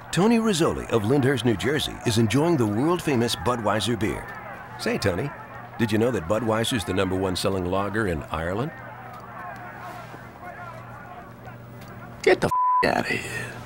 Tony Rizzoli of Lyndhurst, New Jersey is enjoying the world-famous Budweiser beer. Say, Tony, did you know that Budweiser's the #1 selling lager in Ireland? Get the f*** out of here.